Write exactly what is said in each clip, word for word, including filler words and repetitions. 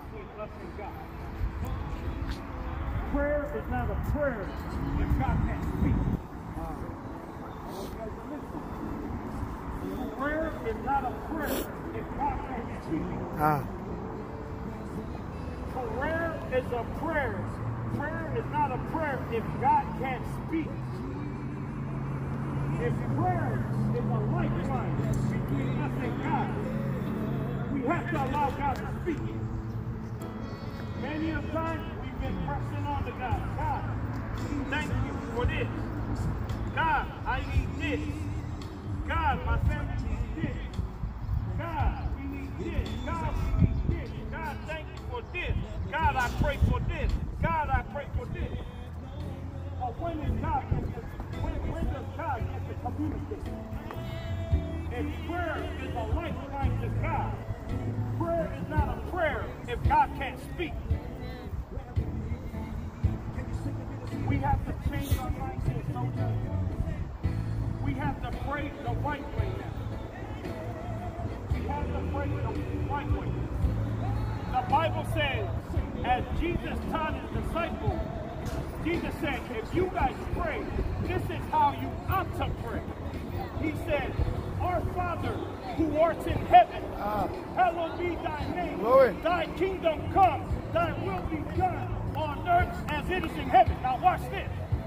between us and God. Prayer is not a prayer if God can't speak. Prayer is not a prayer if God can't speak. Ah. Prayer is a prayer. Prayer is not a prayer if God can't speak. If prayer is a lifeline between us and God, we have to allow God to speak. Many a times we've been pressing on to God. God, thank you for this. God, I need this. God, my family needs this. God, we need this. God, we need this. God, thank you for this. God, I pray for this. God, I pray for this. But when is God get to, when, when does God get to communicate? If prayer is a lifeline to God, prayer is not a prayer if God can't speak. We have to change our mindset, soldiers. We have to pray the right way now. We have to pray the right way. The Bible says, as Jesus taught his disciples, Jesus said, if you guys pray, this is how you ought to pray. He said, our Father who art in heaven, uh, hallowed be thy name. Glory. Thy kingdom come, thy will be done on earth as it is in heaven. Now watch this.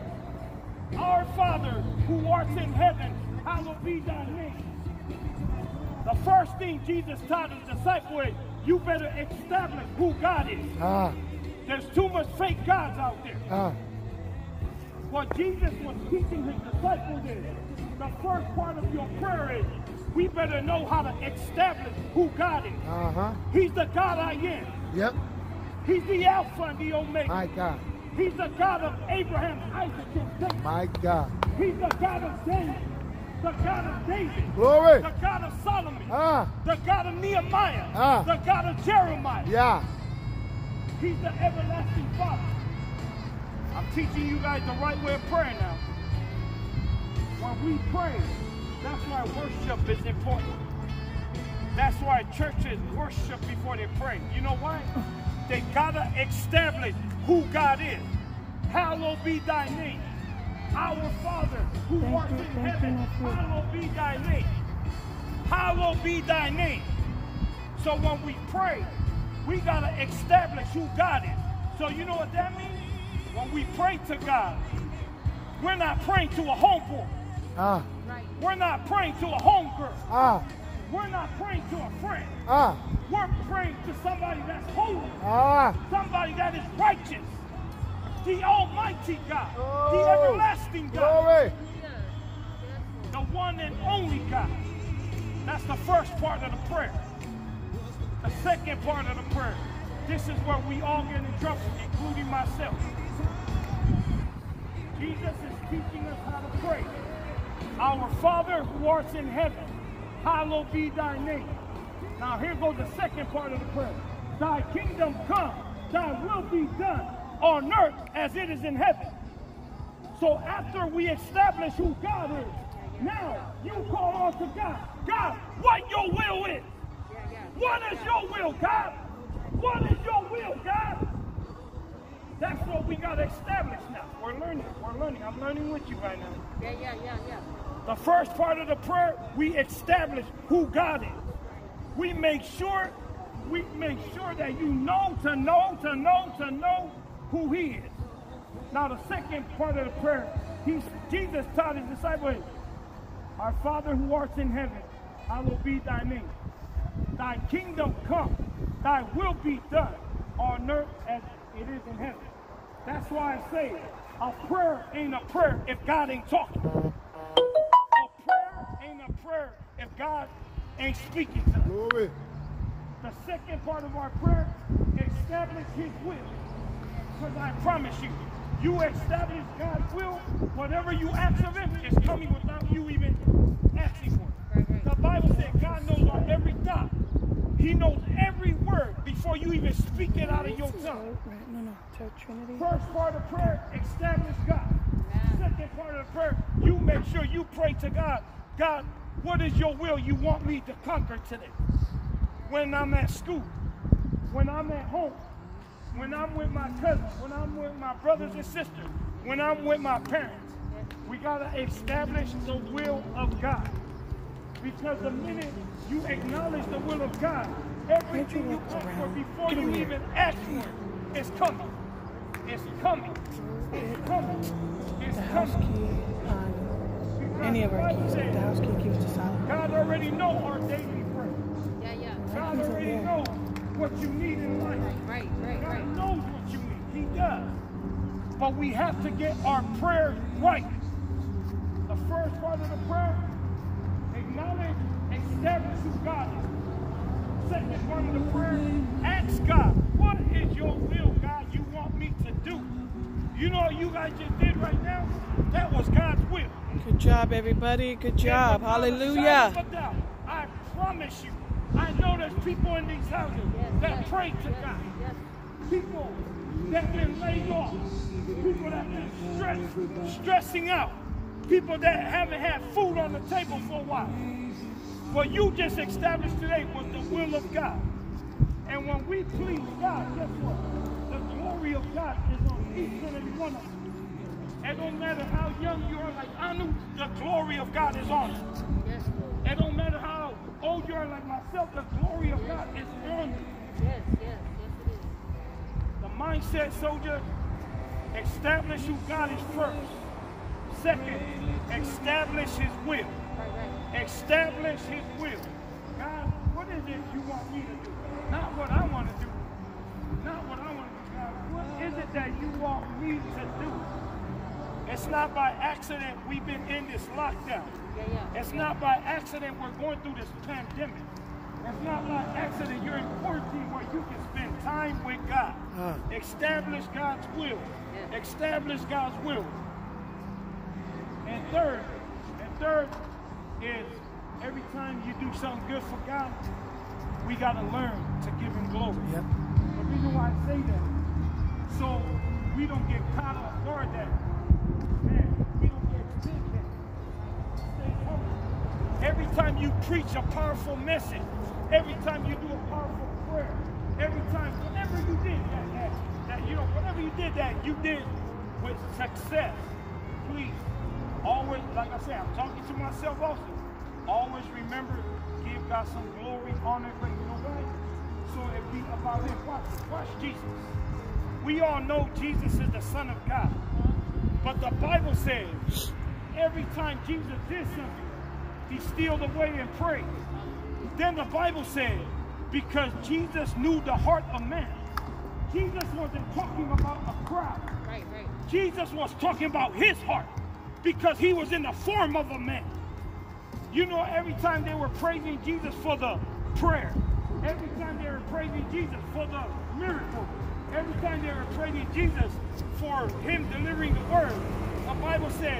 Our Father who art in heaven, hallowed be thy name. The first thing Jesus taught his disciples is, you better establish who God is. Uh, There's too much fake gods out there. Uh, what Jesus was teaching his disciples is, the first part of your prayer is, we better know how to establish who God is. Uh-huh. He's the God I am. Yep. He's the Alpha and the Omega. My God. He's the God of Abraham, Isaac, and Jacob. My God. He's the God of David. The God of David. Glory. The God of Solomon. Ah. The God of Nehemiah. Ah. The God of Jeremiah. Yeah. He's the everlasting Father. I'm teaching you guys the right way of praying now. When we pray, that's why worship is important. That's why churches worship before they pray. You know why? They gotta establish who God is. Hallowed be thy name. Our Father who art in heaven, hallowed be thy name. Hallowed be thy name. So when we pray, we gotta establish who God is. So you know what that means? When we pray to God, we're not praying to a homeboy. Ah. Right. We're not praying to a homegirl. Ah. We're not praying to a friend. Ah. We're praying to somebody that's holy. Ah. Somebody that is righteous. The Almighty God. Oh. The everlasting God. Glory. The one and only God. That's the first part of the prayer. The second part of the prayer. This is where we all get in trouble, including myself. Jesus is teaching us how to pray. Our Father who art in heaven, hallowed be thy name. Now here goes the second part of the prayer. Thy kingdom come, thy will be done on earth as it is in heaven. So after we establish who God is, now you call on to God. God, what your will is. What is your will, God? What is your will, God? That's what we got to establish now. We're learning. We're learning. I'm learning with you right now. Yeah, yeah, yeah, yeah. The first part of the prayer, we establish who God is. We make sure, we make sure that you know to know to know to know who He is. Now the second part of the prayer, he's, Jesus taught his disciples, our Father who art in heaven, hallowed be thy name. Thy kingdom come, thy will be done on earth as it is in heaven. That's why I say a prayer ain't a prayer if God ain't talking. A prayer ain't a prayer if God ain't speaking to us. Glory. The second part of our prayer, establish His will. Because I promise you, you establish God's will, whatever you ask of Him is coming without you even asking for it. Right, right. The Bible said God knows our every thought. He knows every word before you even speak it out of your tongue. No, no, Trinity. First part of prayer, establish God. Second part of the prayer, you make sure you pray to God. God, what is your will you want me to conquer today? When I'm at school, when I'm at home, when I'm with my cousins, when I'm with my brothers and sisters, when I'm with my parents, we got to establish the will of God. Because the minute you acknowledge the will of God, everything you ask for before you even ask for it is coming. It's coming. It's coming. It's the house coming. key on any of our keys. Like the house key gives to silent. God already knows our daily bread. Yeah, yeah. God already knows what you need in life. Right, right, God right. knows what you need. He does. But we have to get our prayers right. The first part of the prayer, acknowledge, establish who God is. Second part of the prayer, ask God, what is your will, God, you want me to do? You know what you guys just did right now? That was God's will. Good job, everybody. Good job. Hallelujah. I promise you, I know there's people in these houses Yes, that yes, pray to yes, God. yes. People that have been laid off. People that have been stress, stressing out. People that haven't had food on the table for a while. What you just established today was the will of God. And when we please God, guess what? The glory of God is on each and every one of us. It don't matter how young you are, like Anu, the glory of God is on you. Yes, It don't matter how old you are, like myself, the glory of God is on you. yes, yes, yes, it is. The mindset soldier, establish who God is first. Second, establish his will. Right, right. Establish his will. God, what is it you want me to do? Not what I want to do. Not what I want to do, God. What is it that you want me to do? It's not by accident we've been in this lockdown. Yeah, yeah. It's not by accident we're going through this pandemic. It's not by accident you're in quarantine where you can spend time with God. Uh. Establish God's will. Yeah. Establish God's will. And third, and third is every time you do something good for God, we got to learn to give him glory. Yep. The reason why I say that, so we don't get caught off guard that, man, we don't get big that. Stay humble. Every time you preach a powerful message, every time you do a powerful prayer, every time, whatever you did that, that, that you know, whatever you did that, you did with success, please, always, like I said, I'm talking to myself also, always remember, give God some glory, honor, praise. You know why? So it be about him. Watch, watch Jesus. We all know Jesus is the Son of God. But the Bible says, every time Jesus did something, he stealed away and prayed. Then the Bible said, because Jesus knew the heart of man. Jesus wasn't talking about a crowd. Right, right. Jesus was talking about his heart because he was in the form of a man. You know, every time they were praising Jesus for the prayer, every time they were praising Jesus for the miracle, every time they were praising Jesus for him delivering the word, the Bible said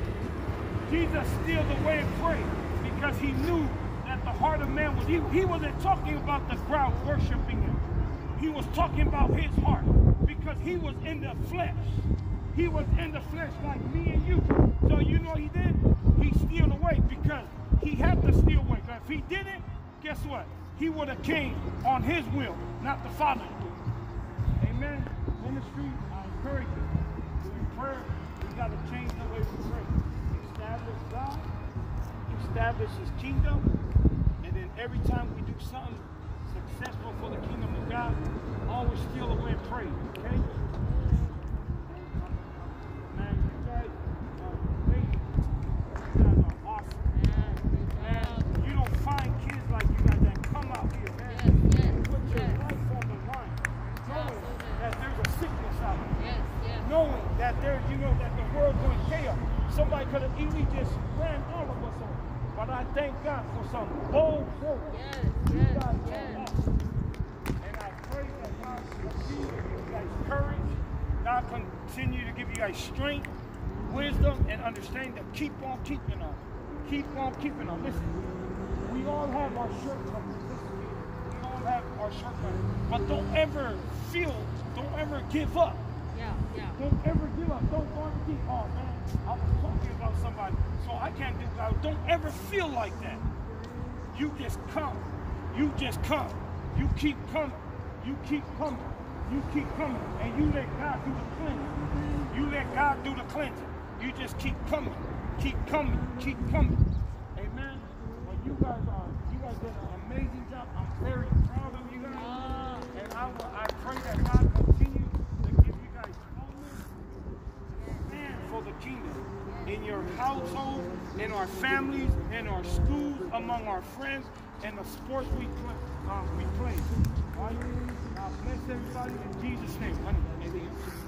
Jesus stealed away and prayed because he knew that the heart of man was, he, he wasn't talking about the crowd worshiping him. He was talking about his heart because he was in the flesh. He was in the flesh like me and you. So you know what he did? He stealed away because he had to steal away. Because if he didn't, guess what? He would have came on his will, not the Father's will. Amen. Ministry, I encourage you. In prayer, we got to change the way we pray. Establish God, establish his kingdom, and then every time we do something successful for the kingdom of God, always steal away and pray, okay? Man, you guys are great. You guys are awesome. Man, you don't find kids like you guys that come out here, man. Yes, yes, Put your yes. life on the line. Knowing that there's a sickness out there. Yes, yes. Knowing that there's, you know, that the world's going chaos. Somebody could have easily just ran all of us over. But I thank God for some bold work. Yes, You yes, guys are yes. awesome. And I pray that God continue to give you guys courage. God continue to give you guys strength, wisdom, and understanding to keep on keeping on. Keep on keeping on. Listen, we all have our shortcomings. Listen, we all have our shortcomings. But don't ever feel, don't ever give up. Yeah, yeah. Don't ever give up. Don't go and think, oh man, I was talking about somebody, so I can't do that. Don't ever feel like that. You just come. You just come. You keep coming. You keep coming. You keep coming. And you let God do the cleansing. You let God do the cleansing. You just keep coming. Keep coming. Keep coming. Amen. Well, you guys are, you guys did an amazing job. I'm very proud of you guys. And I, will, I pray that God continue to give you guys boldness and for the kingdom. In your household, in our families, in our schools, among our friends, and the sports we play. Um, we play. Right? God bless everybody in Jesus' name. Honey, anything else?